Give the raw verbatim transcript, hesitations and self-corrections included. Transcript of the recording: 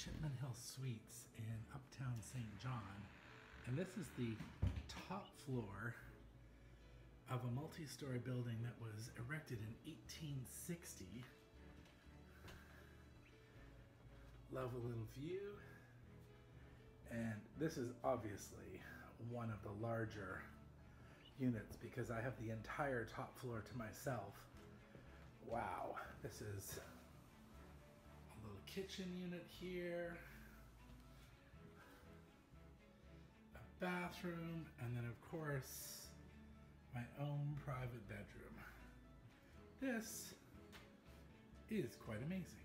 Chipman Hill Suites in Uptown Saint John, and this is the top floor of a multi-story building that was erected in eighteen sixty. Love a little view. And this is obviously one of the larger units because I have the entire top floor to myself. Wow, this is a little kitchen unit here, a bathroom, and then of course my own private bedroom. This is quite amazing.